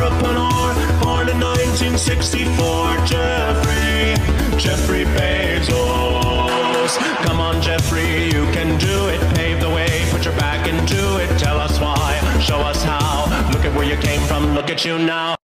entrepreneur, born in 1964. Jeffrey Bezos. Come on, Jeffrey, you can do it. Pave the way, put your back into it. Tell us why, show us how. Look at where you came from, look at you now.